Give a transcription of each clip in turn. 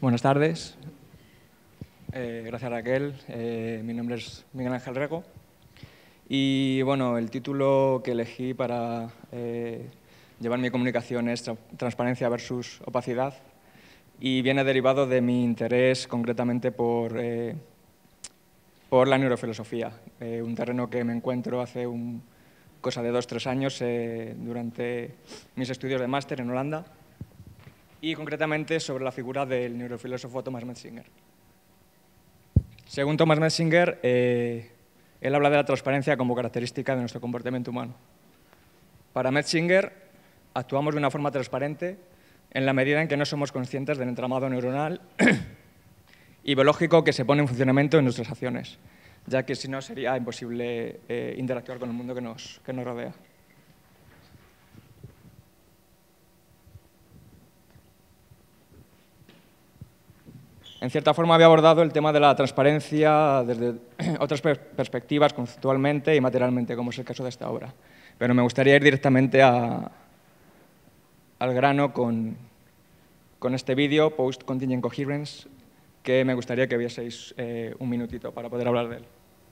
Buenas tardes. Gracias, Raquel. Mi nombre es Miguel Ángel Rego. Y bueno, el título que elegí para llevar mi comunicación es Transparencia versus Opacidad. Y viene derivado de mi interés concretamente por la neurofilosofía, un terreno que me encuentro hace cosa de 2 o 3 años durante mis estudios de máster en Holanda, y concretamente sobre la figura del neurofilósofo Thomas Metzinger. Según Thomas Metzinger, él habla de la transparencia como característica de nuestro comportamiento humano. Para Metzinger, actuamos de una forma transparente en la medida en que no somos conscientes del entramado neuronal y biológico que se pone en funcionamiento en nuestras acciones, ya que si no sería imposible interactuar con el mundo que nos rodea. En cierta forma había abordado el tema de la transparencia desde otras perspectivas, conceptualmente y materialmente, como es el caso de esta obra. Pero me gustaría ir directamente al grano con este vídeo, Post Contingent Coherence, que me gustaría que vieseis un minutito para poder hablar de él.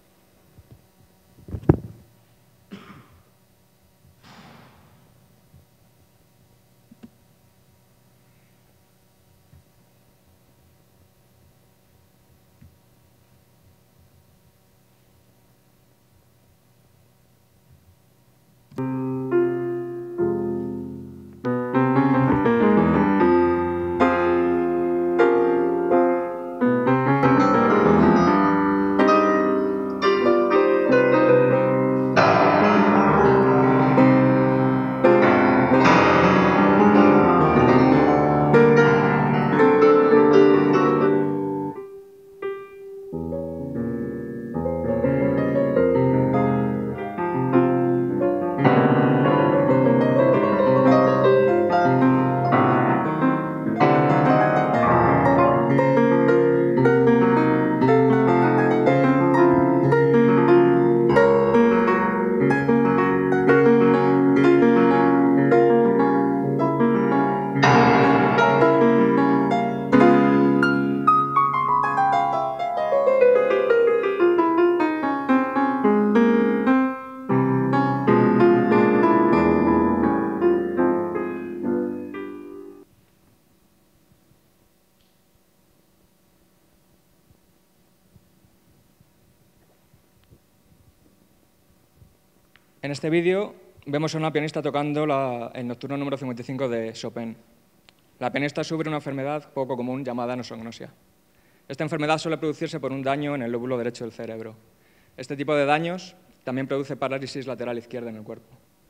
En este vídeo vemos a una pianista tocando el nocturno número 55 de Chopin. La pianista sufre una enfermedad poco común llamada nosognosia. Esta enfermedad suele producirse por un daño en el lóbulo derecho del cerebro. Este tipo de daños también produce parálisis lateral izquierda en el cuerpo.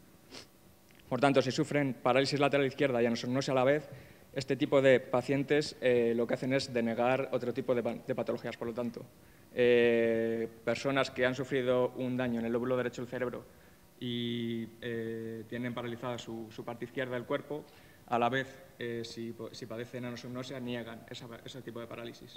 Por tanto, si sufren parálisis lateral izquierda y anosognosia a la vez, este tipo de pacientes lo que hacen es denegar otro tipo de patologías. Por lo tanto, personas que han sufrido un daño en el lóbulo derecho del cerebro y tienen paralizada su parte izquierda del cuerpo, a la vez, si padecen anosognosia, niegan ese tipo de parálisis.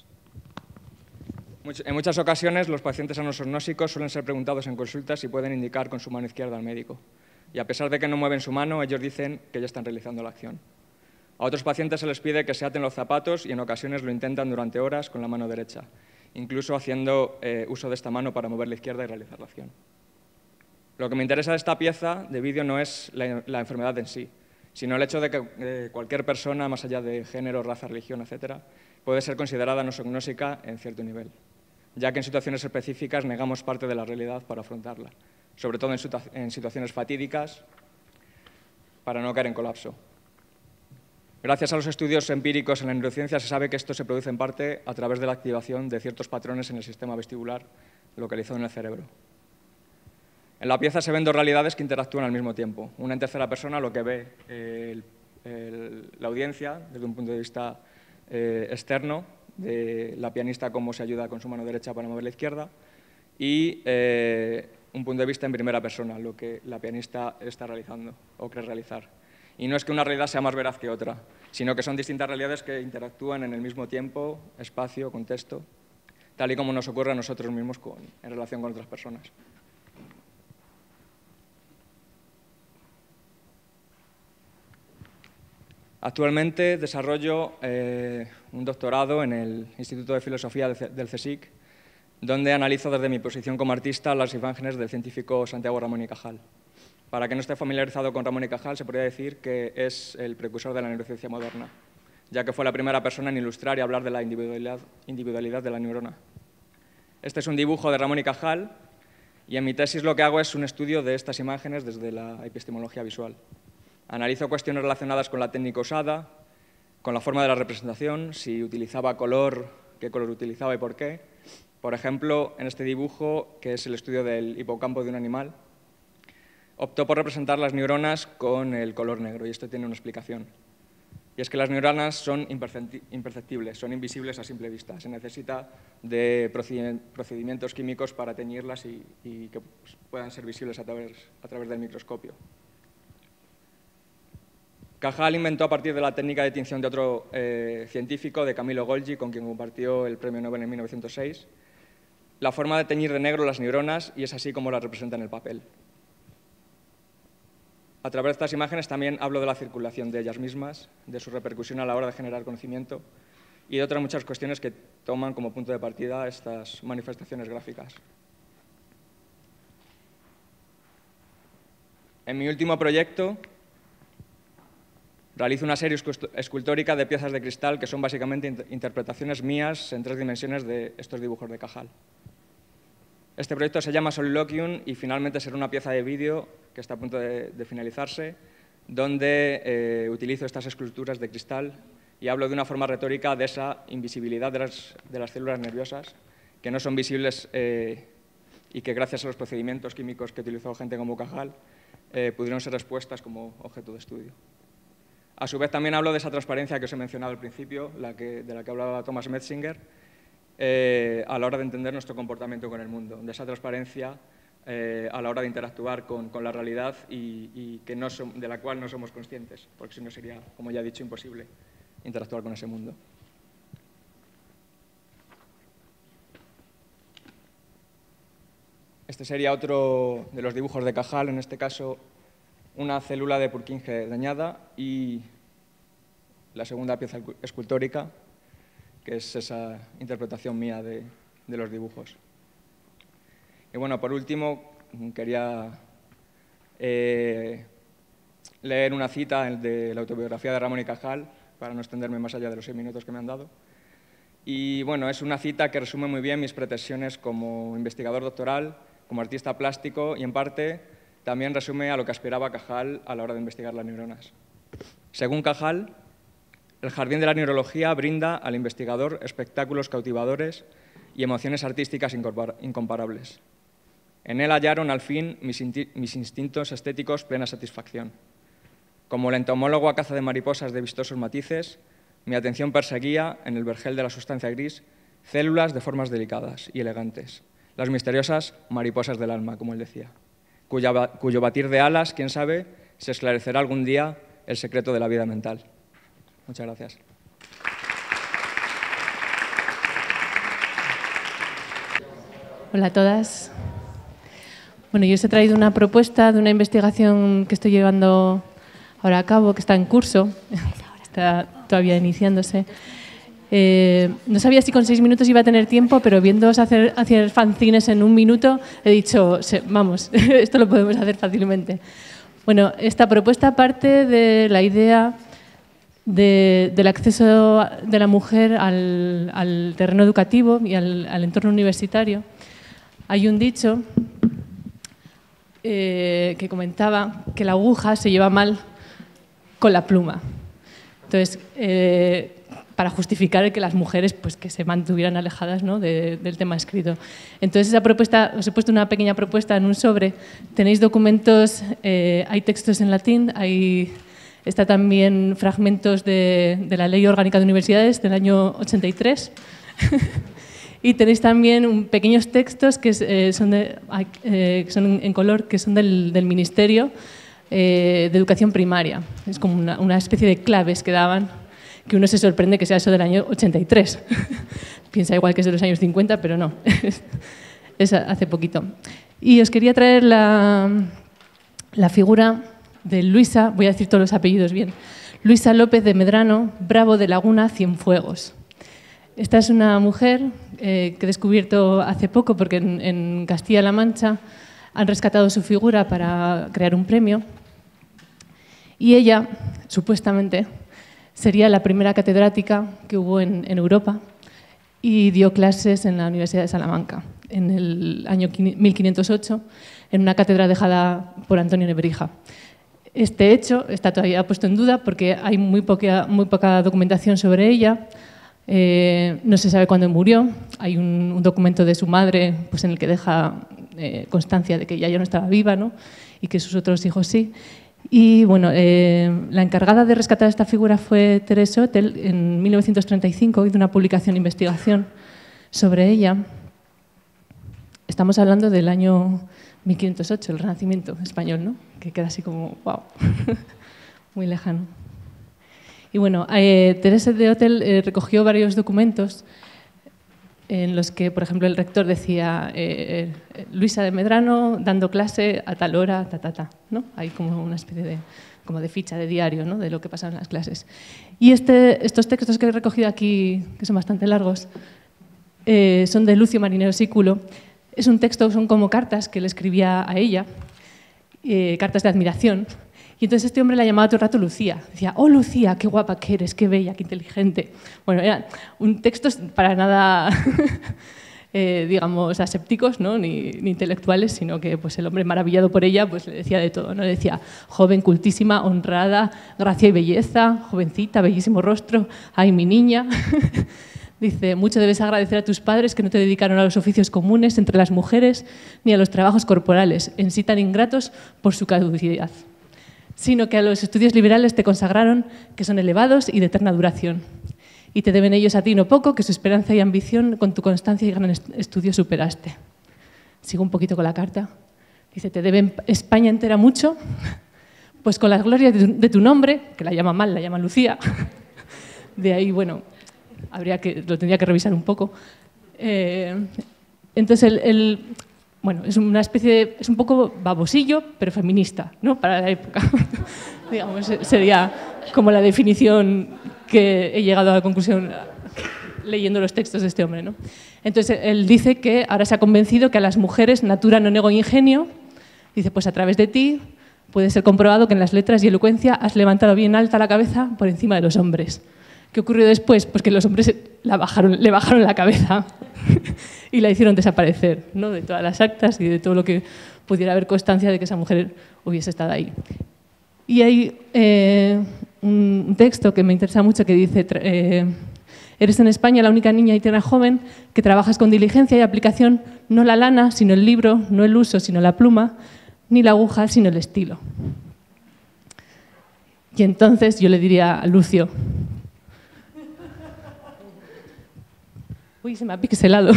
En muchas ocasiones, los pacientes anosognósicos suelen ser preguntados en consulta si pueden indicar con su mano izquierda al médico. Y a pesar de que no mueven su mano, ellos dicen que ya están realizando la acción. A otros pacientes se les pide que se aten los zapatos y en ocasiones lo intentan durante horas con la mano derecha, incluso haciendo uso de esta mano para mover la izquierda y realizar la acción. Lo que me interesa de esta pieza de vídeo no es la enfermedad en sí, sino el hecho de que cualquier persona, más allá de género, raza, religión, etc., puede ser considerada nosognósica en cierto nivel, ya que en situaciones específicas negamos parte de la realidad para afrontarla, sobre todo en situaciones fatídicas, para no caer en colapso. Gracias a los estudios empíricos en la neurociencia se sabe que esto se produce en parte a través de la activación de ciertos patrones en el sistema vestibular localizado en el cerebro. En la pieza se ven dos realidades que interactúan al mismo tiempo. Una en tercera persona, lo que ve la audiencia desde un punto de vista externo, de la pianista cómo se ayuda con su mano derecha para mover la izquierda, y un punto de vista en primera persona, lo que la pianista está realizando o cree realizar. Y no es que una realidad sea más veraz que otra, sino que son distintas realidades que interactúan en el mismo tiempo, espacio, contexto, tal y como nos ocurre a nosotros mismos en relación con otras personas. Actualmente desarrollo un doctorado en el Instituto de Filosofía del CSIC, donde analizo desde mi posición como artista las imágenes del científico Santiago Ramón y Cajal. Para quien no esté familiarizado con Ramón y Cajal, se podría decir que es el precursor de la neurociencia moderna, ya que fue la primera persona en ilustrar y hablar de la individualidad de la neurona. Este es un dibujo de Ramón y Cajal, y en mi tesis lo que hago es un estudio de estas imágenes desde la epistemología visual. Analizo cuestiones relacionadas con la técnica usada, con la forma de la representación, si utilizaba color, qué color utilizaba y por qué. Por ejemplo, en este dibujo, que es el estudio del hipocampo de un animal, optó por representar las neuronas con el color negro, y esto tiene una explicación. Y es que las neuronas son imperceptibles, son invisibles a simple vista. Se necesita de procedimientos químicos para teñirlas y que puedan ser visibles a través del microscopio. Cajal inventó a partir de la técnica de tinción de otro científico, de Camillo Golgi, con quien compartió el premio Nobel en 1906, la forma de teñir de negro las neuronas, y es así como las representa en el papel. A través de estas imágenes también hablo de la circulación de ellas mismas, de su repercusión a la hora de generar conocimiento y de otras muchas cuestiones que toman como punto de partida estas manifestaciones gráficas. En mi último proyecto realizo una serie escultórica de piezas de cristal que son básicamente interpretaciones mías en 3 dimensiones de estos dibujos de Cajal. Este proyecto se llama Soliloquium y finalmente será una pieza de vídeo que está a punto de finalizarse, donde utilizo estas esculturas de cristal y hablo de una forma retórica de esa invisibilidad de las células nerviosas, que no son visibles y que gracias a los procedimientos químicos que utilizó gente como Cajal pudieron ser expuestas como objeto de estudio. A su vez también hablo de esa transparencia que os he mencionado al principio, de la que hablaba Thomas Metzinger, a la hora de entender nuestro comportamiento con el mundo, de esa transparencia a la hora de interactuar con la realidad y de la cual no somos conscientes, porque si no sería, como ya he dicho, imposible interactuar con ese mundo. Este sería otro de los dibujos de Cajal, en este caso una célula de Purkinje dañada y la segunda pieza escultórica, que es esa interpretación mía de los dibujos. Y bueno, por último, quería leer una cita de la autobiografía de Ramón y Cajal, para no extenderme más allá de los 6 minutos que me han dado. Y bueno, es una cita que resume muy bien mis pretensiones como investigador doctoral, como artista plástico y, en parte, también resume a lo que aspiraba Cajal a la hora de investigar las neuronas. Según Cajal, el jardín de la neurología brinda al investigador espectáculos cautivadores y emociones artísticas incomparables. En él hallaron, al fin, mis instintos estéticos plena satisfacción. Como el entomólogo a caza de mariposas de vistosos matices, mi atención perseguía, en el vergel de la sustancia gris, células de formas delicadas y elegantes, las misteriosas mariposas del alma, como él decía, cuyo batir de alas, quién sabe, se esclarecerá algún día el secreto de la vida mental. Muchas gracias. Hola a todas. Bueno, yo os he traído una propuesta de una investigación que estoy llevando ahora a cabo, que está en curso, está todavía iniciándose. No sabía si con 6 minutos iba a tener tiempo, pero viéndoos hacer fanzines en 1 minuto, he dicho, vamos, esto lo podemos hacer fácilmente. Bueno, esta propuesta parte de la idea del acceso de la mujer al terreno educativo y al entorno universitario. Hay un dicho que comentaba que la aguja se lleva mal con la pluma. Entonces, para justificar que las mujeres pues, que se mantuvieran alejadas, ¿no?, del tema escrito. Entonces, esa propuesta, os he puesto una pequeña propuesta en un sobre. Tenéis documentos, hay textos en latín, está también fragmentos de la Ley Orgánica de Universidades del año 83. Y tenéis también pequeños textos que son en color, que son del Ministerio de Educación Primaria. Es como una especie de claves que daban, que uno se sorprende que sea eso del año 83. Piensa igual que es de los años 50, pero no. Es hace poquito. Y os quería traer la figura de Luisa, voy a decir todos los apellidos bien, Luisa López de Medrano, Bravo de Laguna, Cienfuegos. Esta es una mujer que he descubierto hace poco porque en Castilla-La Mancha han rescatado su figura para crear un premio. Y ella, supuestamente, sería la primera catedrática que hubo en Europa y dio clases en la Universidad de Salamanca en el año 1508, en una cátedra dejada por Antonio Nebrija. Este hecho está todavía puesto en duda porque hay muy poca documentación sobre ella. No se sabe cuándo murió. Hay un documento de su madre pues, en el que deja constancia de que ella ya no estaba viva, ¿no? Y que sus otros hijos sí. Y bueno, la encargada de rescatar esta figura fue Thérèse Hôtel. En 1935 hizo una publicación de investigación sobre ella. Estamos hablando del año 1508, el Renacimiento español, ¿no? Que queda así como, wow, muy lejano. Y bueno, Thérèse de Hôtel recogió varios documentos en los que, por ejemplo, el rector decía Luisa de Medrano dando clase a tal hora, ¿no? Hay como una especie de ficha de diario, ¿no? De lo que pasaba en las clases. Y estos textos que he recogido aquí, que son bastante largos, son de Lucio Marinero Sículo. Es un texto, son como cartas que le escribía a ella, cartas de admiración. Y entonces este hombre la llamaba todo el rato Lucía. Decía, oh Lucía, qué guapa que eres, qué bella, qué inteligente. Bueno, eran un textos para nada, digamos, asépticos, ¿no? ni intelectuales, sino que pues, el hombre maravillado por ella pues, le decía de todo, ¿no? Le decía, joven, cultísima, honrada, gracia y belleza, jovencita, bellísimo rostro, ay, mi niña. Dice, mucho debes agradecer a tus padres que no te dedicaron a los oficios comunes entre las mujeres ni a los trabajos corporales, en sí tan ingratos por su caducidad, sino que a los estudios liberales te consagraron, que son elevados y de eterna duración. Y te deben ellos a ti no poco, que su esperanza y ambición con tu constancia y gran estudio superaste. Sigo un poquito con la carta. Dice, te deben España entera mucho, pues con las glorias de tu nombre, que la llama mal, la llama Lucía, de ahí, bueno, lo tendría que revisar un poco. Entonces, bueno, es una especie es un poco babosillo, pero feminista, ¿no? Para la época. Digamos, sería como la definición que he llegado a la conclusión leyendo los textos de este hombre, ¿no? Entonces, él dice que ahora se ha convencido que a las mujeres natura no nego ingenio. Dice, pues a través de ti puede ser comprobado que en las letras y elocuencia has levantado bien alta la cabeza por encima de los hombres. ¿Qué ocurrió después? Pues que los hombres le bajaron la cabeza y la hicieron desaparecer, ¿no? De todas las actas y de todo lo que pudiera haber constancia de que esa mujer hubiese estado ahí. Y hay un texto que me interesa mucho que dice, eres en España la única niña y tierna joven que trabajas con diligencia y aplicación, no la lana, sino el libro, no el uso, sino la pluma, ni la aguja, sino el estilo. Y entonces yo le diría a Lucio, uy, se me ha pixelado.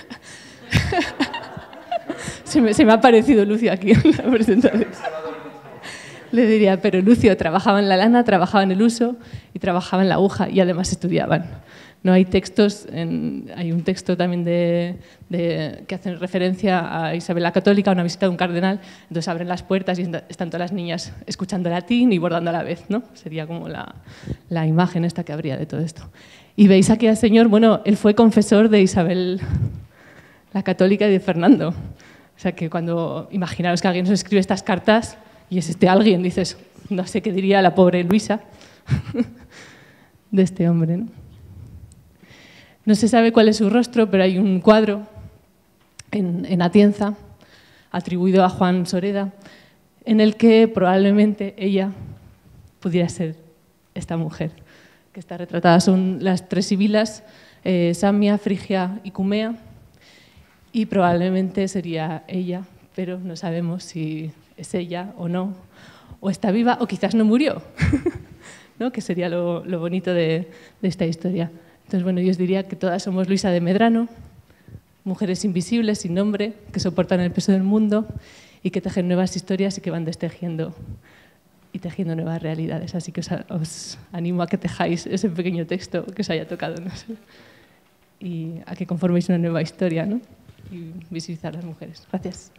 se me ha parecido Lucio aquí en la presentación. Le diría, pero Lucio trabajaba en la lana, trabajaba en el uso y trabajaba en la aguja y además estudiaban. No hay textos, hay un texto también que hacen referencia a Isabel la Católica, a una visita de un cardenal, entonces abren las puertas y están todas las niñas escuchando latín y bordando a la vez, ¿no? Sería como la imagen esta que habría de todo esto. Y veis aquí al señor, bueno, él fue confesor de Isabel la Católica y de Fernando. O sea que cuando imaginaros que alguien nos escribe estas cartas y es alguien, dices, no sé qué diría la pobre Luisa de este hombre, ¿no? No se sabe cuál es su rostro, pero hay un cuadro en Atienza, atribuido a Juan Soreda, en el que probablemente ella pudiera ser esta mujer, que está retratada. Son las tres sibilas, Samia, Frigia y Cumea, y probablemente sería ella, pero no sabemos si es ella o no, o está viva, o quizás no murió, ¿no? Que sería lo bonito de esta historia. Entonces, bueno, yo os diría que todas somos Luisa de Medrano, mujeres invisibles, sin nombre, que soportan el peso del mundo y que tejen nuevas historias y que van destejiendo y tejiendo nuevas realidades. Así que os animo a que tejáis ese pequeño texto que os haya tocado, no sé, y a que conforméis una nueva historia, ¿no? Y visibilizar a las mujeres. Gracias.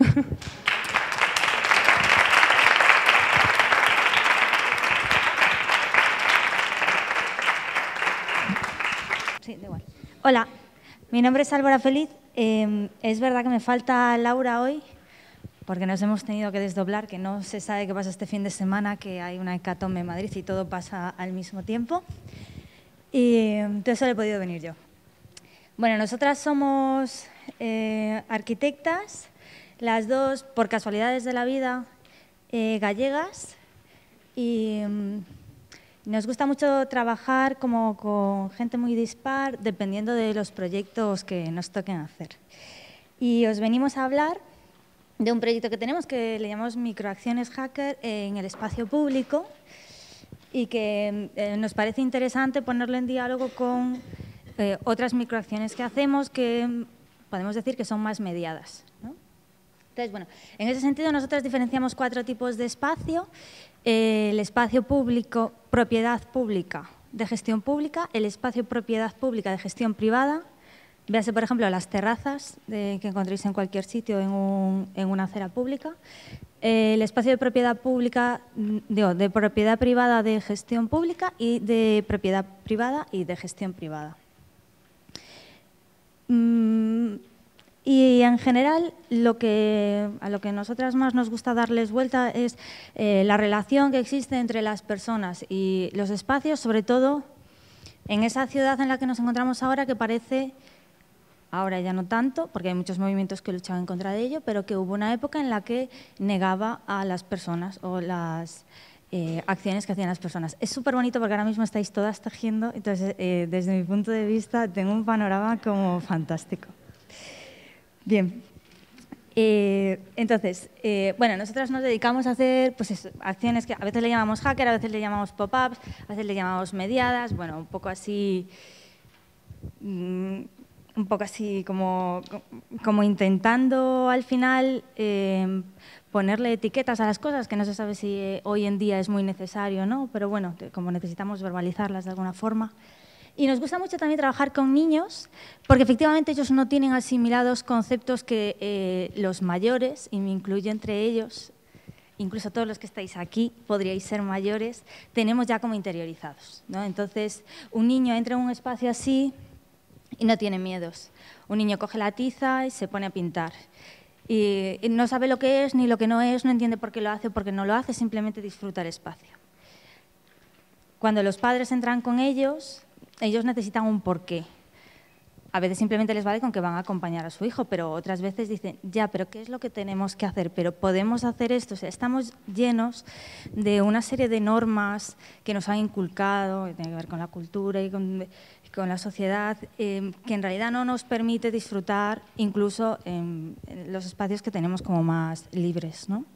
Hola, mi nombre es Álvaro Feliz. Es verdad que me falta Laura hoy, porque nos hemos tenido que desdoblar, que no se sabe qué pasa este fin de semana, que hay una hecatombe en Madrid y todo pasa al mismo tiempo. Y entonces solo he podido venir yo. Bueno, nosotras somos arquitectas, las dos, por casualidades de la vida, gallegas, y nos gusta mucho trabajar como con gente muy dispar, dependiendo de los proyectos que nos toquen hacer. Y os venimos a hablar de un proyecto que tenemos que le llamamos Microacciones Hacker en el espacio público y que nos parece interesante ponerlo en diálogo con otras microacciones que hacemos que podemos decir que son más mediadas, ¿no? Entonces, bueno, en ese sentido nosotros diferenciamos 4 tipos de espacio. El espacio público, propiedad pública de gestión pública, el espacio propiedad pública de gestión privada. Véase, por ejemplo, las terrazas que encontréis en cualquier sitio en una acera pública. El espacio de propiedad pública, de propiedad privada de gestión pública y de propiedad privada y de gestión privada. Y en general, a lo que nosotras más nos gusta darles vuelta es la relación que existe entre las personas y los espacios, sobre todo en esa ciudad en la que nos encontramos ahora, que parece, ahora ya no tanto, porque hay muchos movimientos que luchan en contra de ello, pero que hubo una época en la que negaba a las personas o las acciones que hacían las personas. Es súper bonito porque ahora mismo estáis todas tejiendo, entonces desde mi punto de vista tengo un panorama como fantástico. Bien, entonces, bueno, nosotras nos dedicamos a hacer pues acciones que a veces le llamamos hacker, a veces le llamamos pop-ups, a veces le llamamos mediadas, bueno, un poco así como intentando al final ponerle etiquetas a las cosas, que no se sabe si hoy en día es muy necesario o no, pero bueno, como necesitamos verbalizarlas de alguna forma. Y nos gusta mucho también trabajar con niños, porque efectivamente ellos no tienen asimilados conceptos que los mayores, y me incluyo entre ellos, incluso todos los que estáis aquí, podríais ser mayores, tenemos ya como interiorizados, ¿no? Entonces, un niño entra en un espacio así y no tiene miedos. Un niño coge la tiza y se pone a pintar. Y no sabe lo que es ni lo que no es, no entiende por qué lo hace o por qué no lo hace, simplemente disfruta el espacio. Cuando los padres entran con ellos necesitan un porqué. A veces simplemente les vale con que van a acompañar a su hijo, pero otras veces dicen, ya, pero ¿qué es lo que tenemos que hacer? Pero podemos hacer esto. O sea, estamos llenos de una serie de normas que nos han inculcado, que tienen que ver con la cultura y con la sociedad, que en realidad no nos permite disfrutar incluso en los espacios que tenemos como más libres, ¿no?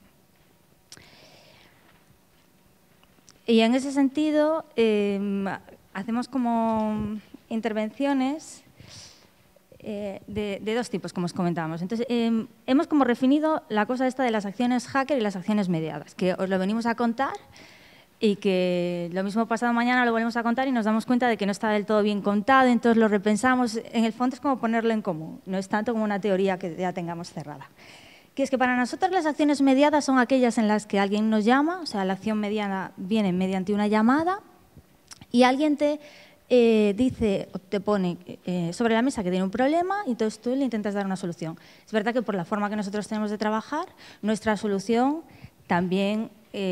Y en ese sentido, hacemos como intervenciones de 2 tipos, como os comentábamos. Entonces, hemos como definido la cosa esta de las acciones hacker y las acciones mediadas, que os lo venimos a contar y que lo mismo pasado mañana lo volvemos a contar y nos damos cuenta de que no está del todo bien contado, entonces lo repensamos. En el fondo es como ponerlo en común, no es tanto como una teoría que ya tengamos cerrada. Que es que para nosotros las acciones mediadas son aquellas en las que alguien nos llama, o sea, la acción mediada viene mediante una llamada y alguien te dice, te pone sobre la mesa que tiene un problema y entonces tú le intentas dar una solución. Es verdad que por la forma que nosotros tenemos de trabajar, nuestra solución también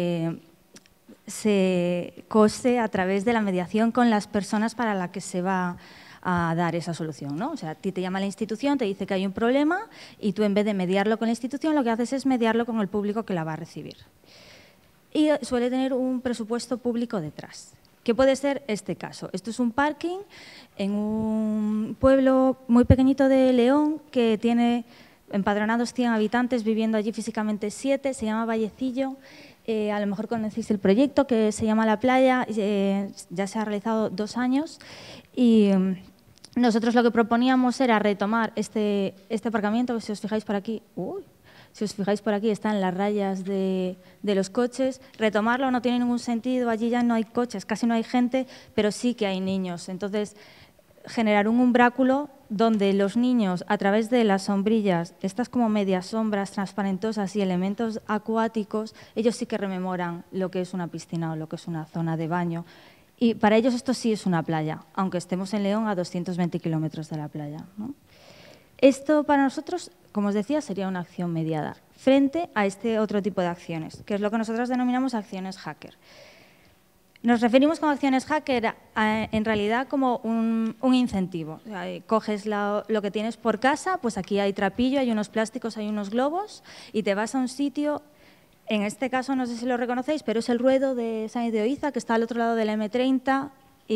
se cose a través de la mediación con las personas para las que se va a dar esa solución, ¿no? O sea, a ti te llama la institución, te dice que hay un problema y tú en vez de mediarlo con la institución lo que haces es mediarlo con el público que la va a recibir. Y suele tener un presupuesto público detrás. ¿Qué puede ser este caso? Esto es un parking en un pueblo muy pequeñito de León que tiene empadronados 100 habitantes, viviendo allí físicamente 7, se llama Vallecillo. A lo mejor conocéis el proyecto que se llama La Playa, ya se ha realizado 2 años y nosotros lo que proponíamos era retomar este aparcamiento, que si os fijáis por aquí, si os fijáis por aquí están las rayas de los coches. Retomarlo no tiene ningún sentido, allí ya no hay coches, casi no hay gente, pero sí que hay niños. Entonces, generar un umbráculo donde los niños, a través de las sombrillas, estas como medias sombras transparentosas y elementos acuáticos, ellos sí que rememoran lo que es una piscina o lo que es una zona de baño. Y para ellos esto sí es una playa, aunque estemos en León a 220 kilómetros de la playa, ¿no? Esto para nosotros, como os decía, sería una acción mediada frente a este otro tipo de acciones, que es lo que nosotros denominamos acciones hacker. Nos referimos con acciones hacker en realidad como un incentivo. O sea, coges lo que tienes por casa, pues aquí hay trapillo, hay unos plásticos, hay unos globos, y te vas a un sitio, en este caso no sé si lo reconocéis, pero es el Ruedo de Sáenz de Oiza, que está al otro lado de la M30.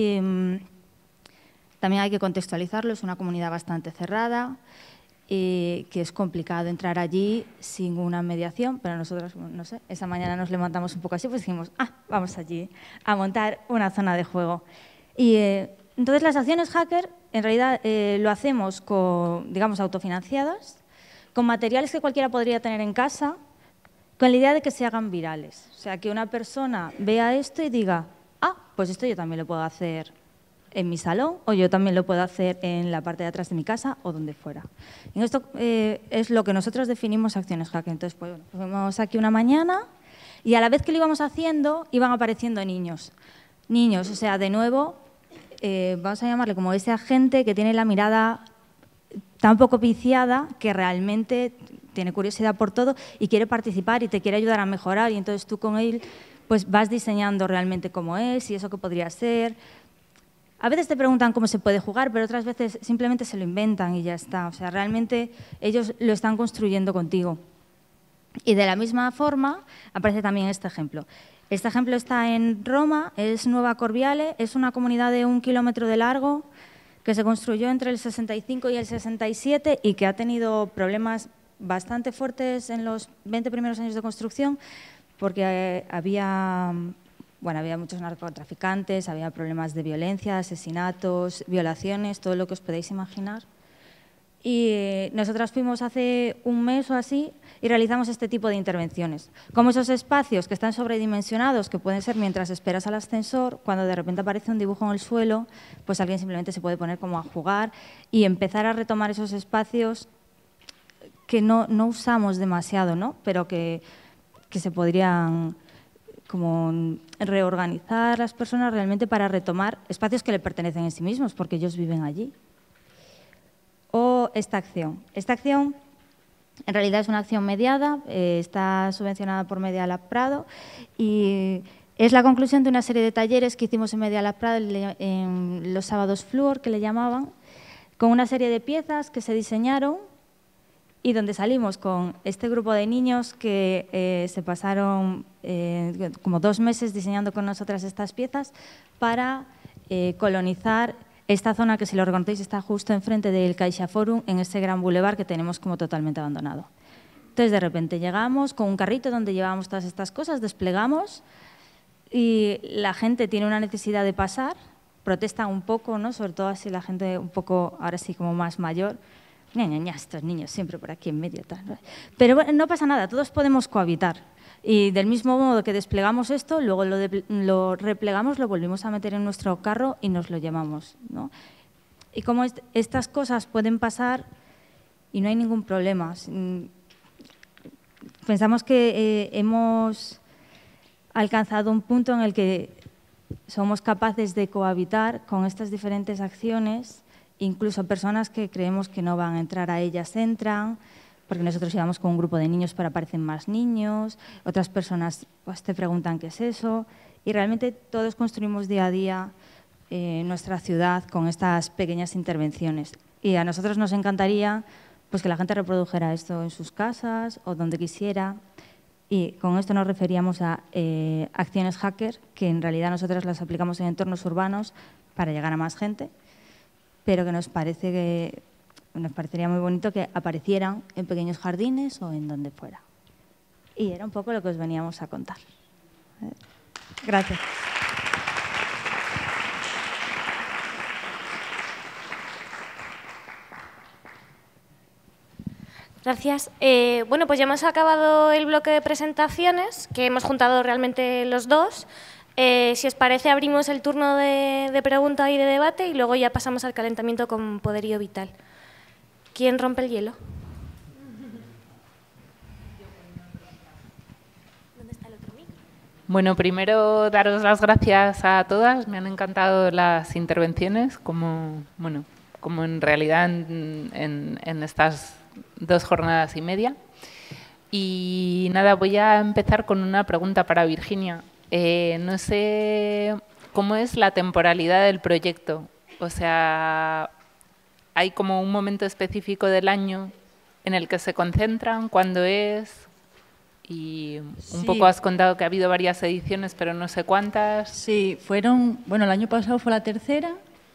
También hay que contextualizarlo, es una comunidad bastante cerrada, que es complicado entrar allí sin una mediación, pero nosotros, no sé, esa mañana nos levantamos un poco así, pues dijimos, vamos allí a montar una zona de juego. Y entonces las acciones hacker, en realidad, lo hacemos con, digamos, autofinanciadas, con materiales que cualquiera podría tener en casa, con la idea de que se hagan virales. O sea, que una persona vea esto y diga, pues esto yo también lo puedo hacer en mi salón, o yo también lo puedo hacer en la parte de atrás de mi casa o donde fuera. Y esto es lo que nosotros definimos acciones hacker. Entonces, pues bueno, fuimos aquí una mañana y a la vez que lo íbamos haciendo, iban apareciendo niños. Niños, o sea, de nuevo, vamos a llamarle como ese agente que tiene la mirada tan poco viciada que realmente tiene curiosidad por todo y quiere participar y te quiere ayudar a mejorar. Y entonces tú con él pues vas diseñando realmente cómo es y eso que podría ser. A veces te preguntan cómo se puede jugar, pero otras veces simplemente se lo inventan y ya está. O sea, realmente ellos lo están construyendo contigo. Y de la misma forma aparece también este ejemplo. Este ejemplo está en Roma, es Nueva Corviale, es una comunidad de 1 kilómetro de largo que se construyó entre el 65 y el 67 y que ha tenido problemas bastante fuertes en los 20 primeros años de construcción porque había muchos narcotraficantes, había problemas de violencia, asesinatos, violaciones, todo lo que os podéis imaginar. Y nosotras fuimos hace un mes o así y realizamos este tipo de intervenciones. Como esos espacios que están sobredimensionados, que pueden ser mientras esperas al ascensor, cuando de repente aparece un dibujo en el suelo, pues alguien simplemente se puede poner como a jugar y empezar a retomar esos espacios que no usamos demasiado, ¿no? Pero que se podrían como reorganizar las personas realmente para retomar espacios que le pertenecen en sí mismos, porque ellos viven allí. O esta acción. Esta acción en realidad es una acción mediada, está subvencionada por Media Lab Prado y es la conclusión de una serie de talleres que hicimos en Media Lab Prado en los sábados Fluor, que le llamaban, con una serie de piezas que se diseñaron y donde salimos con este grupo de niños que se pasaron como 2 meses diseñando con nosotras estas piezas para colonizar esta zona que, si lo reconocéis, está justo enfrente del CaixaForum, en ese gran bulevar que tenemos como totalmente abandonado. Entonces, de repente llegamos con un carrito donde llevábamos todas estas cosas, desplegamos y la gente tiene una necesidad de pasar, protestan un poco, ¿no? Sobre todo así la gente un poco, ahora sí, como más mayor. Estos niños siempre por aquí en medio. Tal, ¿no? Pero bueno, no pasa nada, todos podemos cohabitar. Y del mismo modo que desplegamos esto, luego lo replegamos, lo volvimos a meter en nuestro carro y nos lo llevamos, ¿no? Y como estas cosas pueden pasar y no hay ningún problema. Pensamos que hemos alcanzado un punto en el que somos capaces de cohabitar con estas diferentes acciones. Incluso personas que creemos que no van a entrar a ellas entran, porque nosotros íbamos con un grupo de niños, pero aparecen más niños, otras personas pues, te preguntan qué es eso, y realmente todos construimos día a día nuestra ciudad con estas pequeñas intervenciones. Y a nosotros nos encantaría pues, que la gente reprodujera esto en sus casas o donde quisiera, y con esto nos referíamos a acciones hacker, que en realidad nosotros las aplicamos en entornos urbanos para llegar a más gente, pero que nos parecería muy bonito que aparecieran en pequeños jardines o en donde fuera. Y era un poco lo que os veníamos a contar. Gracias. Gracias. Bueno, pues ya hemos acabado el bloque de presentaciones, que hemos juntado realmente los dos. Si os parece, abrimos el turno de pregunta y de debate y luego ya pasamos al calentamiento con Poderío Vital. ¿Quién rompe el hielo? ¿Dónde está el otro micro? Bueno, primero daros las gracias a todas. Me han encantado las intervenciones, como en realidad en estas 2 jornadas y media. Y nada, voy a empezar con una pregunta para Virginia. No sé cómo es la temporalidad del proyecto. O sea, ¿hay como un momento específico del año en el que se concentran? ¿Cuándo es? Y un poco has contado que ha habido varias ediciones, pero no sé cuántas. Sí, fueron, bueno, el año pasado fue la tercera,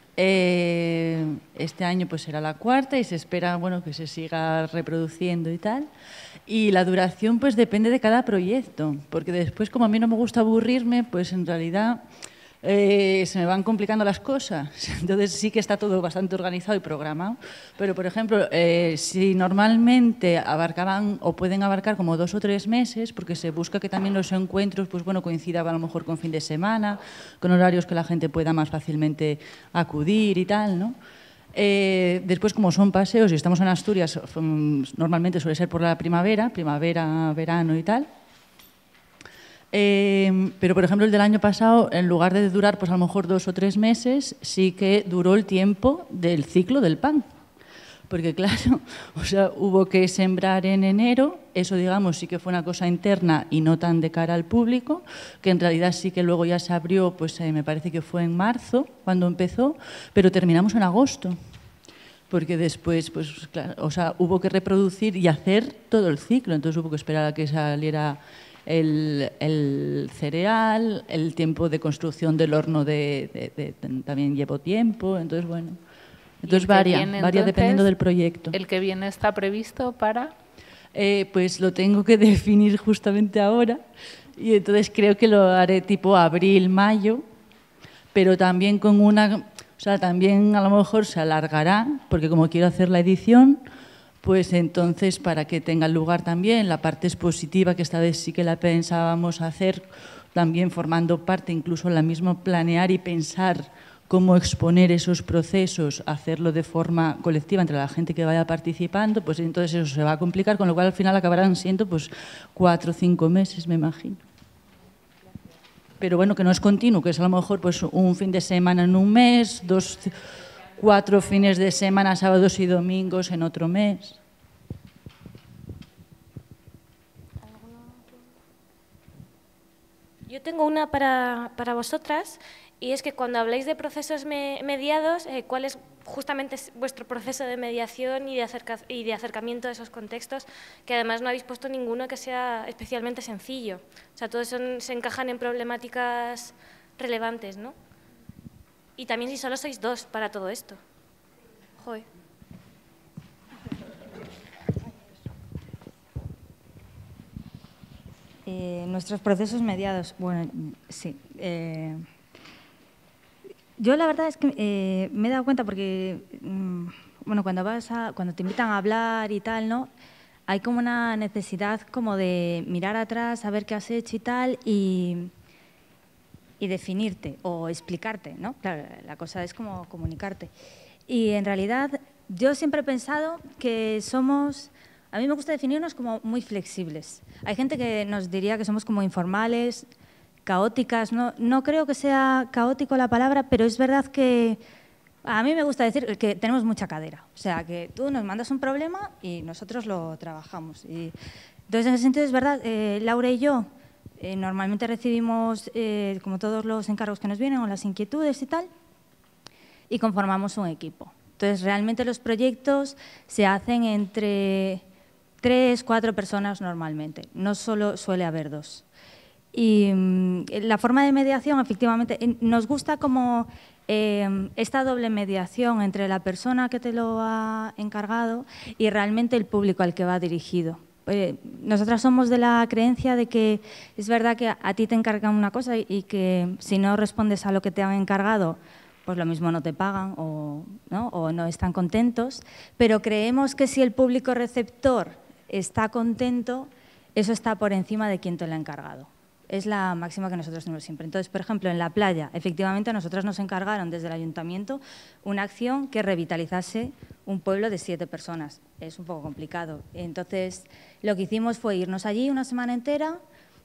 este año pues será la cuarta y se espera, bueno, que se siga reproduciendo y tal. Y la duración pues depende de cada proyecto, porque después, como a mí no me gusta aburrirme, pues en realidad se me van complicando las cosas. Entonces sí que está todo bastante organizado y programado. Pero, por ejemplo, si normalmente abarcaban o pueden abarcar como 2 o 3 meses, porque se busca que también los encuentros pues bueno, coincidan a lo mejor con fin de semana, con horarios que la gente pueda más fácilmente acudir y tal, ¿no? Después, como son paseos y estamos en Asturias, normalmente suele ser por la primavera, verano y tal. Pero, por ejemplo, el del año pasado, en lugar de durar pues a lo mejor 2 o 3 meses, sí que duró el tiempo del ciclo del pan. Porque, claro, o sea, hubo que sembrar en enero, eso, digamos, sí que fue una cosa interna y no tan de cara al público, que en realidad sí que luego ya se abrió, pues me parece que fue en marzo cuando empezó, pero terminamos en agosto. Porque después, pues claro, o sea, hubo que reproducir y hacer todo el ciclo, entonces hubo que esperar a que saliera el cereal, el tiempo de construcción del horno también llevó tiempo, entonces bueno. Entonces varía dependiendo del proyecto. ¿El que viene está previsto para? Pues lo tengo que definir justamente ahora y entonces creo que lo haré tipo abril, mayo, pero también con una... O sea, también a lo mejor se alargará, porque como quiero hacer la edición, pues entonces para que tenga lugar también la parte expositiva, que esta vez sí que la pensábamos hacer, también formando parte, incluso en la misma planear y pensar cómo exponer esos procesos, hacerlo de forma colectiva entre la gente que vaya participando, pues entonces eso se va a complicar, con lo cual al final acabarán siendo pues 4 o 5 meses, me imagino. Pero bueno, que no es continuo, que es a lo mejor pues un fin de semana en un mes, 4 fines de semana, sábados y domingos en otro mes. Yo tengo una para vosotras, y es que cuando habláis de procesos mediados, ¿cuál es justamente vuestro proceso de mediación y de acercamiento a esos contextos? Que además no habéis puesto ninguno que sea especialmente sencillo. O sea, todos se encajan en problemáticas relevantes, ¿no? Y también si solo sois 2 para todo esto. Joder. Nuestros procesos mediados, bueno, sí. Yo la verdad es que me he dado cuenta porque, bueno, cuando te invitan a hablar y tal, ¿no? Hay como una necesidad como de mirar atrás, saber qué has hecho y tal, y definirte o explicarte, ¿no? Claro, la cosa es como comunicarte. Y en realidad yo siempre he pensado que somos... A mí me gusta definirnos como muy flexibles. Hay gente que nos diría que somos como informales, caóticas. No creo que sea caótico la palabra, pero es verdad que a mí me gusta decir que tenemos mucha cadera. O sea, que tú nos mandas un problema y nosotros lo trabajamos. Y entonces, en ese sentido, es verdad, Laura y yo normalmente recibimos, como todos los encargos que nos vienen o las inquietudes y tal, y conformamos un equipo. Entonces, realmente los proyectos se hacen entre 3, 4 personas normalmente, no solo suele haber 2. Y la forma de mediación, efectivamente, nos gusta como esta doble mediación entre la persona que te lo ha encargado y realmente el público al que va dirigido. Nosotras somos de la creencia de que es verdad que a ti te encargan una cosa y que si no respondes a lo que te han encargado, pues lo mismo no te pagan o no están contentos, pero creemos que si el público receptor está contento, eso está por encima de quien te lo ha encargado. Es la máxima que nosotros tenemos siempre. Entonces, por ejemplo, en la playa, efectivamente, a nosotros nos encargaron desde el ayuntamiento una acción que revitalizase un pueblo de 7 personas. Es un poco complicado. Entonces, lo que hicimos fue irnos allí una semana entera,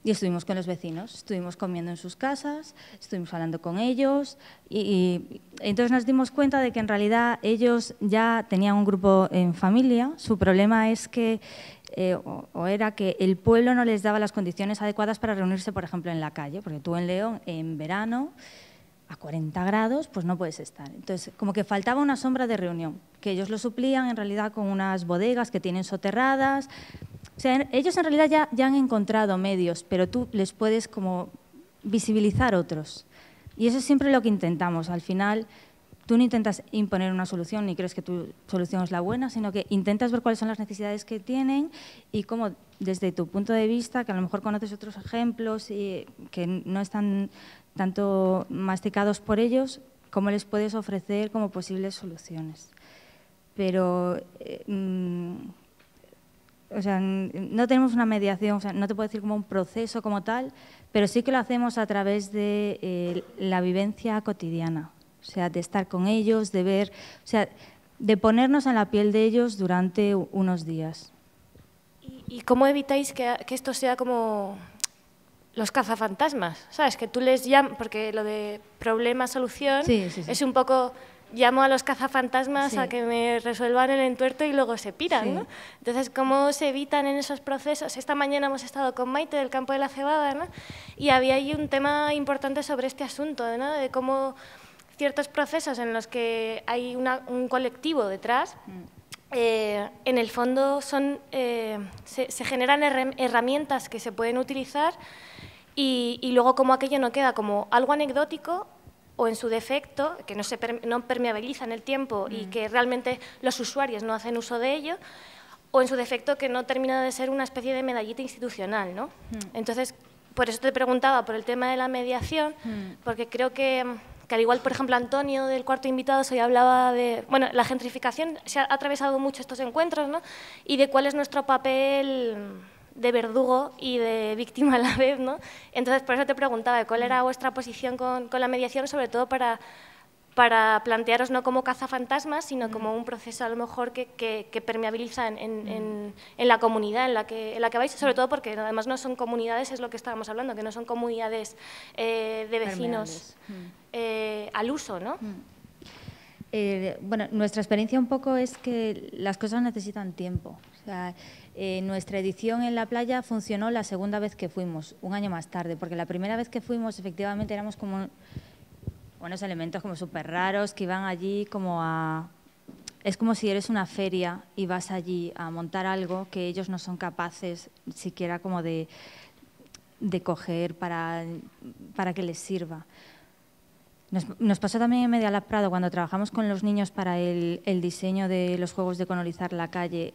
Y estuvimos con los vecinos, estuvimos comiendo en sus casas, estuvimos hablando con ellos y entonces nos dimos cuenta de que en realidad ellos ya tenían un grupo en familia. Su problema es que, o era que el pueblo no les daba las condiciones adecuadas para reunirse, por ejemplo, en la calle, porque tú en León, en verano, a 40 grados, pues no puedes estar. Entonces, como que faltaba una sombra de reunión, que ellos lo suplían en realidad con unas bodegas que tienen soterradas. O sea, ellos en realidad ya han encontrado medios, pero tú les puedes como visibilizar otros. Y eso es siempre lo que intentamos. Al final, tú no intentas imponer una solución ni crees que tu solución es la buena, sino que intentas ver cuáles son las necesidades que tienen y cómo, desde tu punto de vista, que a lo mejor conoces otros ejemplos y que no están tanto masticados por ellos, cómo les puedes ofrecer como posibles soluciones. Pero o sea, no tenemos una mediación, o sea, no te puedo decir como un proceso como tal, pero sí que lo hacemos a través de la vivencia cotidiana, o sea, de estar con ellos, de ver, o sea, de ponernos en la piel de ellos durante unos días. ¿Y cómo evitáis que esto sea como los cazafantasmas? ¿Sabes? Que tú les llamas, porque lo de problema-solución es un poco... Llamo a los cazafantasmas a que me resuelvan el entuerto y luego se piran, ¿no? Entonces, ¿cómo se evitan en esos procesos? Esta mañana hemos estado con Maite del Campo de la Cebada, ¿no? Y había ahí un tema importante sobre este asunto, ¿no? De cómo ciertos procesos en los que hay un colectivo detrás, en el fondo son, se generan herramientas que se pueden utilizar y luego como aquello no queda como algo anecdótico, o en su defecto, que no permeabiliza en el tiempo y que realmente los usuarios no hacen uso de ello, o en su defecto que no termina de ser una especie de medallita institucional, ¿no? Entonces, por eso te preguntaba por el tema de la mediación, porque creo que al igual, por ejemplo, Antonio del cuarto invitado hoy hablaba de... Bueno, la gentrificación se ha atravesado mucho estos encuentros, ¿no? Y de cuál es nuestro papel de verdugo y de víctima a la vez, ¿no? Entonces, por eso te preguntaba cuál era vuestra posición con la mediación, sobre todo para plantearos no como cazafantasmas, sino como un proceso a lo mejor que permeabiliza en la comunidad en la que vais, sobre todo porque además no son comunidades, es lo que estábamos hablando, que no son comunidades de vecinos al uso, ¿no? Bueno, nuestra experiencia un poco es que las cosas necesitan tiempo. O sea, nuestra edición en la playa funcionó la segunda vez que fuimos, un año más tarde, porque la primera vez que fuimos efectivamente éramos como unos elementos como súper raros que iban allí como a... Es como si eres una feria y vas allí a montar algo que ellos no son capaces siquiera como de coger para que les sirva. Nos pasó también en Medialab Prado, cuando trabajamos con los niños para el diseño de los juegos de colonizar la calle.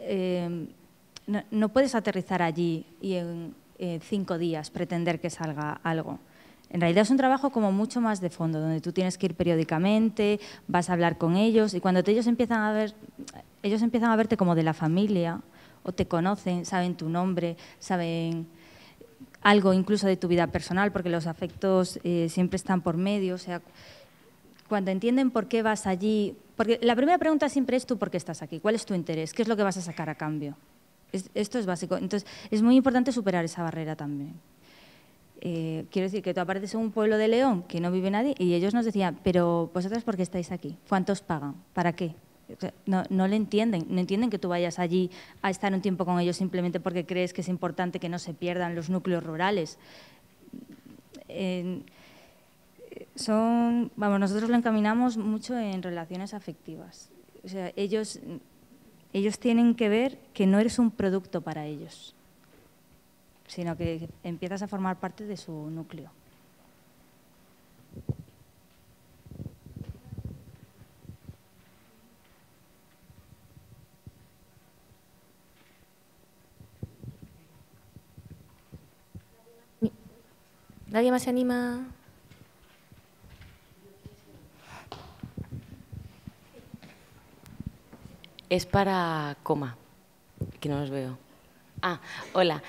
No puedes aterrizar allí y en 5 días pretender que salga algo. En realidad es un trabajo como mucho más de fondo, donde tú tienes que ir periódicamente, vas a hablar con ellos y cuando ellos empiezan a verte como de la familia o te conocen, saben tu nombre, saben algo incluso de tu vida personal, porque los afectos siempre están por medio. O sea, cuando entienden por qué vas allí, porque la primera pregunta siempre es tú por qué estás aquí, cuál es tu interés, qué es lo que vas a sacar a cambio. Esto es básico. Entonces, es muy importante superar esa barrera también. Quiero decir que tú apareces en un pueblo de León que no vive nadie y ellos nos decían, pero vosotras ¿por qué estáis aquí? ¿Cuántos pagan? ¿Para qué? O sea, no le entienden, no entienden que tú vayas allí a estar un tiempo con ellos simplemente porque crees que es importante que no se pierdan los núcleos rurales. Nosotros lo encaminamos mucho en relaciones afectivas. O sea, ellos tienen que ver que no eres un producto para ellos, sino que empiezas a formar parte de su núcleo. ¿Nadie más se anima? Es para coma, que no los veo. Hola.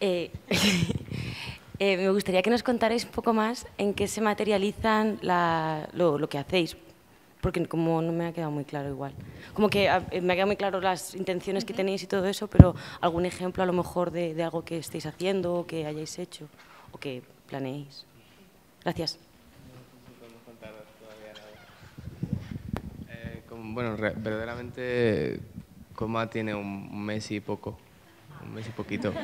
Me gustaría que nos contarais un poco más en qué se materializan lo que hacéis. porque como no me ha quedado muy claro igual. Como que me ha quedado muy claro las intenciones que tenéis y todo eso, pero algún ejemplo a lo mejor de algo que estéis haciendo, o que hayáis hecho, o que planeéis. Gracias. Bueno, verdaderamente Coma tiene un mes y poco, un mes y poquito.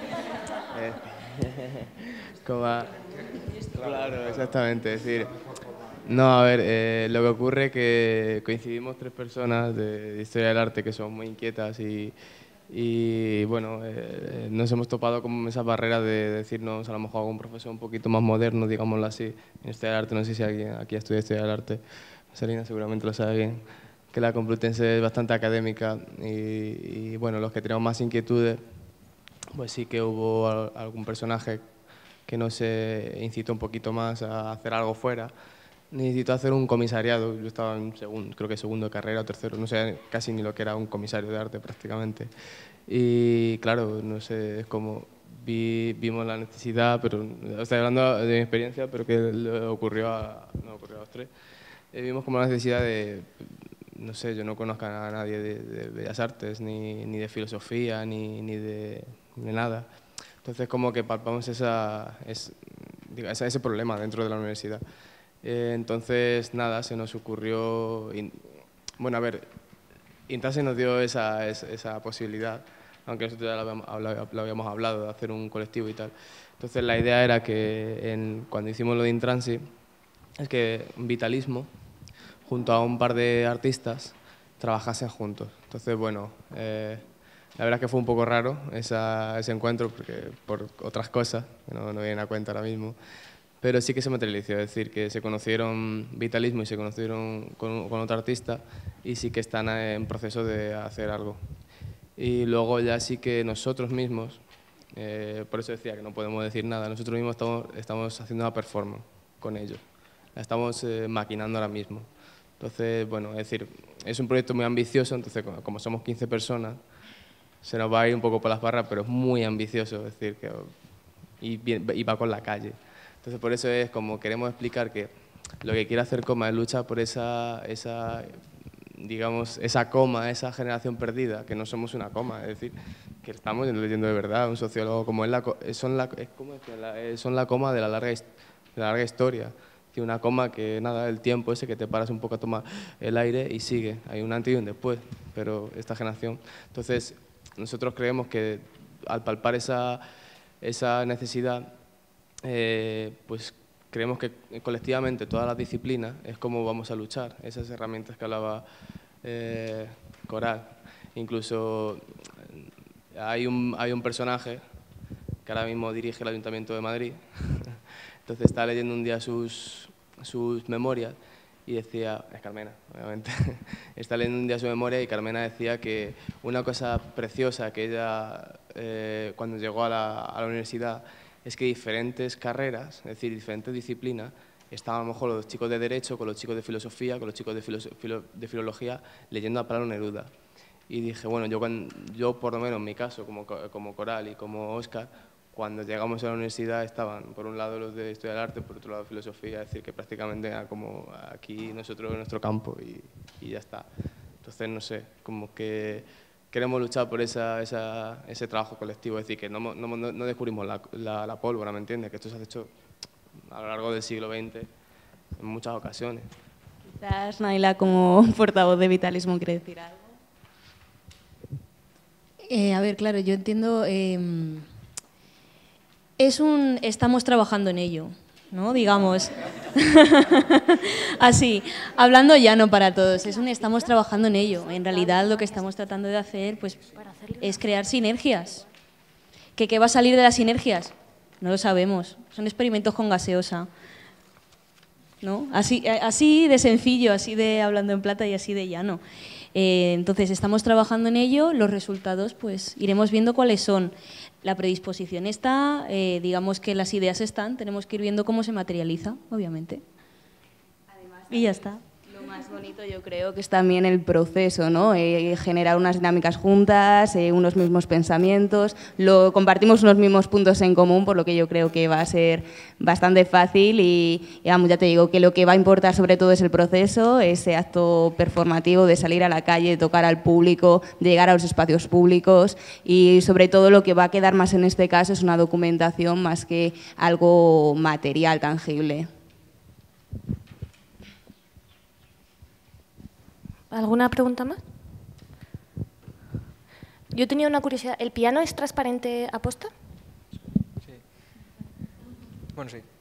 Coma, claro, exactamente, es decir, no, a ver, lo que ocurre es que coincidimos 3 personas de historia del arte que son muy inquietas y bueno, nos hemos topado con esas barreras de decirnos a lo mejor algún profesor un poquito más moderno, digámoslo así, en historia del arte, no sé si alguien aquí ha estudiado historia del arte, Selina seguramente lo sabe bien, que la Complutense es bastante académica y bueno, los que tenemos más inquietudes, pues sí que hubo algún personaje que nos incitó un poquito más a hacer algo fuera. Necesito hacer un comisariado, yo estaba en creo que segundo de carrera o tercero, no sé casi ni lo que era un comisario de arte prácticamente. Y claro, no sé, es como vimos la necesidad, pero estoy hablando de mi experiencia, pero que le ocurrió no ocurrió a los 3. Vimos como la necesidad de, no sé, yo no conozco a nadie de Bellas Artes, ni de filosofía, ni de nada. Entonces como que palpamos ese problema dentro de la universidad. Entonces, nada, se nos ocurrió... Bueno, a ver, Intase nos dio esa posibilidad, aunque nosotros ya lo habíamos hablado, de hacer un colectivo y tal. Entonces, la idea era que cuando hicimos lo de Intransi, es que Vitalismo, junto a un par de artistas, trabajasen juntos. Entonces, bueno, la verdad es que fue un poco raro ese encuentro, porque por otras cosas, que no vienen a cuenta ahora mismo, pero sí que se materializó, es decir, que se conocieron Vitalismo y se conocieron con otro artista y sí que están en proceso de hacer algo. Y luego ya sí que nosotros mismos, por eso decía que no podemos decir nada, nosotros mismos estamos haciendo una performance con ellos, la estamos maquinando ahora mismo. Entonces, bueno, es decir, es un proyecto muy ambicioso, entonces como somos 15 personas, se nos va a ir un poco por las barras, pero es muy ambicioso, es decir, y va con la calle. Entonces, por eso es como queremos explicar que lo que quiere hacer Coma es luchar por digamos, esa coma, esa generación perdida, que no somos una coma, es decir, que estamos leyendo de verdad, un sociólogo como él, son la coma de la larga historia, que una coma que, nada, el tiempo ese que te paras un poco a tomar el aire y sigue, hay un antes y un después, pero esta generación. Entonces, nosotros creemos que al palpar esa necesidad, pues creemos que colectivamente todas las disciplinas es como vamos a luchar, esas herramientas que hablaba Coral. Incluso hay un personaje que ahora mismo dirige el Ayuntamiento de Madrid, entonces está leyendo un día sus memorias y decía, es Carmena, obviamente, está leyendo un día su memoria y Carmena decía que una cosa preciosa que ella, cuando llegó a la universidad, es que diferentes carreras, es decir, diferentes disciplinas, estaban a lo mejor los chicos de Derecho, con los chicos de Filosofía, con los chicos de Filología, leyendo a Pablo Neruda. Y dije, bueno, yo por lo menos en mi caso, como Coral y como Óscar, cuando llegamos a la universidad estaban, por un lado los de Historia del Arte, por otro lado Filosofía, es decir, que prácticamente era como aquí nosotros en nuestro campo y ya está. Entonces, no sé, como que queremos luchar por ese trabajo colectivo, es decir, que no descubrimos la pólvora, ¿me entiendes? Que esto se ha hecho a lo largo del siglo XX en muchas ocasiones. Quizás Naila, como portavoz de Vitalismo, quiere decir algo. A ver, claro, yo entiendo... estamos trabajando en ello, ¿no? Digamos. Así, hablando llano para todos, estamos trabajando en ello. En realidad lo que estamos tratando de hacer pues, es crear sinergias. ¿Qué va a salir de las sinergias? No lo sabemos. Son experimentos con gaseosa, ¿no? Así de sencillo, así de hablando en plata y así de llano. Entonces, estamos trabajando en ello, los resultados pues iremos viendo cuáles son. La predisposición está, digamos que las ideas están, tenemos que ir viendo cómo se materializa, obviamente. Además, y ya está. más bonito yo creo que es también el proceso, ¿no? Generar unas dinámicas juntas, unos mismos pensamientos, compartimos unos mismos puntos en común, por lo que yo creo que va a ser bastante fácil y vamos, ya te digo que lo que va a importar sobre todo es el proceso, ese acto performativo de salir a la calle, de tocar al público, de llegar a los espacios públicos y sobre todo lo que va a quedar más en este caso es una documentación más que algo material, tangible. ¿Alguna pregunta más? Yo tenía una curiosidad. ¿El piano es transparente a posta? Sí. Bueno, sí.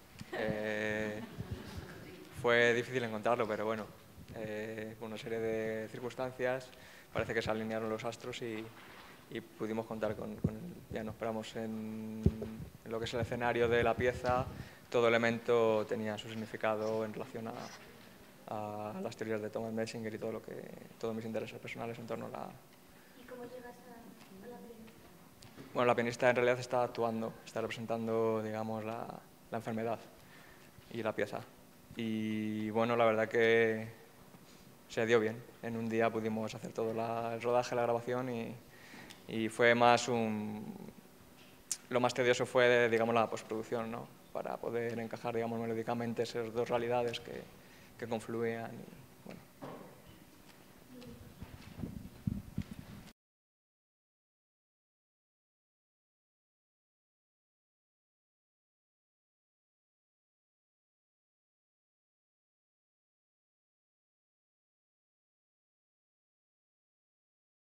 Fue difícil encontrarlo, pero bueno, por una serie de circunstancias parece que se alinearon los astros y pudimos contar con el piano. Esperamos en lo que es el escenario de la pieza, todo elemento tenía su significado en relación a las teorías de Thomas Messinger y todos mis intereses personales en torno a la... ¿Y cómo llegas a la pianista? Bueno, la pianista en realidad está actuando, está representando, digamos, la enfermedad y la pieza. Y bueno, la verdad que se dio bien. En un día pudimos hacer todo el rodaje, la grabación y fue más lo más tedioso fue, digamos, la postproducción, ¿no? Para poder encajar, digamos, melódicamente esas dos realidades que confluían.